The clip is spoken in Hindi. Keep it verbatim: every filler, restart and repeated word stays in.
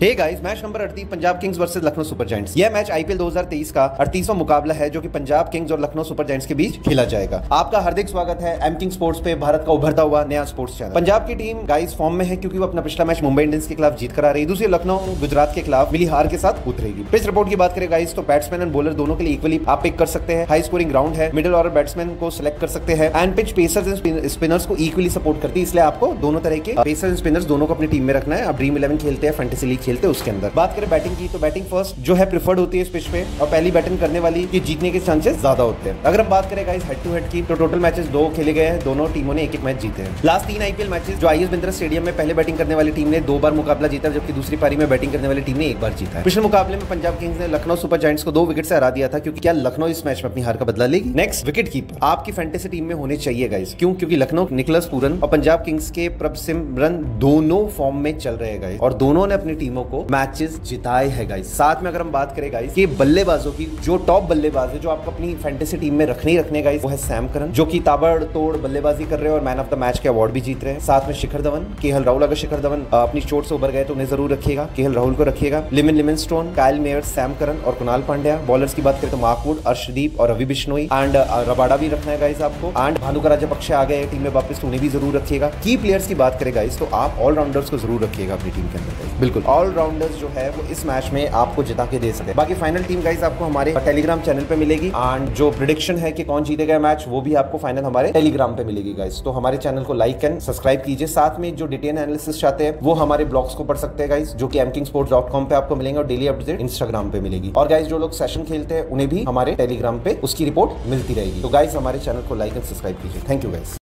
हे गाइस, मैच नंबर अड़तीस Punjab Kings versus Lucknow Super Giants. यह मैच आईपीएल दो हज़ार तेईस का अड़तीसवां मुकाबला है जो कि पंजाब किंग्स और लखनऊ सुपर जायंट्स के बीच खेला जाएगा। आपका हार्दिक स्वागत है एम किंग स्पोर्ट्स पे, भारत का उभरता हुआ नया स्पोर्ट्स चैनल। पंजाब की टीम गाइस फॉर्म में है क्योंकि वो अपना पिछला मैच मुंबई इंडियंस के खिलाफ जीत कर आ रही है। दूसरी लखनऊ गुजरात के खिलाफ मिली हार के साथ उतरेगी। पिच रिपोर्ट की बात करें गाइस तो बैट्समैन एंड बॉलर दोनों के लिए इक्वली आप पिक कर सकते हैं। हाई स्कोरिंग ग्राउंड है, मिडिल ऑर्डर बैट्समैन को सिलेक्ट कर सकते हैं and pitch pacers and spinners को इक्वली सपोर्ट करती है, इसलिए आपको दोनों तरह के पेसर्स एंड स्पिनर्स दोनों को अपनी टीम में रखना है। आप ड्रीम इलेवन खेलते हैं, फैंटेसी लीग खेलते हैं, उसके अंदर बात करें बैटिंग की तो बैटिंग फर्स्ट जो है प्रिफर्ड होती है इस पिच पे और पहली बैटिंग करने वाली के जीतने के चांसेस ज्यादा होते हैं। अगर हम बात करें गाइस हेड टू हेड की तो टोटल मैचेस दो खेले गए हैं, दोनों टीमों ने एक एक मैच जीते हैं। लास्ट तीन आईपीएल मैचेस जो आईएस बिंद्रा स्टेडियम में पहले बैटिंग करने वाली टीम ने दो बार मुकाबला जीता, जबकि दूसरी पारी में बैटिंग करने वाली टीम ने एक बार जीता है। पिछले मुकाबले में पंजाब किंग्स ने लखनऊ सुपर जायंट्स को दो विकेट से हरा दिया था, क्योंकि क्या लखनऊ इस मैच में अपनी हार का बदला लेगी। नेक्स्ट विकेट कीपर आपकी फैंटेसी टीम में होने चाहिए गाइस, क्यों? क्योंकि लखनऊ निकोलस पूरन और पंजाब किंग्स के प्रभसिमरन दोनों फॉर्म में चल रहे हैं गाइस और दोनों ने अपनी टीमों को मैचेस जिताए हैं गाइस। साथ में अगर हम बात करें गाइस कि बल्लेबाजों की जो टॉप बल्लेबाज है जो आपको अपनी फैंटेसी टीम में रखने ही रखने गाइस, वो है सैम करन जो कि ताबड़तोड़ बल्लेबाजी कर रहे हैं और मैन ऑफ द मैच के अवार्ड भी जीत रहे हैं। साथ में शिखर धवन, केएल राहुल। अगर शिखर धवन अपनी चोट से उबर गए तो उन्हें जरूर रखिएगा, केएल राहुल को रखिएगा। लिविन Livingstone, Kyle Mayer, Sam Curran और कुणाल पांड्या। बॉलर्स की बात करें तो मार्क वुड, अर्शदीप और रवि बिश्नोई एंड रबाडा भी रखना है गाइस आपको। एंड भानुका राजपक्षे आ गए टीम में वापस, तो उन्हें भी जरूर रखिएगा। की प्लेयर्स की बात करें गाइस तो आप ऑलराउंडर्स को जरूर रखिएगा अपनी टीम के अंदर। बिल्कुल ऑलराउंडर्स जो है वो इस मैच में आपको जिता के दे सके। बाकी फाइनल टीम गाइस आपको हमारे टेलीग्राम चैनल पे मिलेगी एंड जो प्रेडिक्शन है कि कौन जीतेगा मैच वो भी आपको फाइनल हमारे टेलीग्राम पे मिलेगी गाइस। तो हमारे चैनल को लाइक एंड सब्सक्राइब कीजिए। साथ में जो डिटेल एनालिसिस चाहते हैं वो हमारे ब्लॉग्स को पढ़ सकते हैं गाइस, जो कि M King Sports dot com पे आपको मिलेंगे और डेली अपडेट इंस्टाग्राम पे मिलेगी। और गाइस जो लोग सेशन खेलते हैं उन्हें भी हमारे टेलीग्राम पे उसकी रिपोर्ट मिलती रहेगी। तो गाइस हमारे चैनल को लाइक एंड सब्सक्राइब कीजिए। Thank you guys.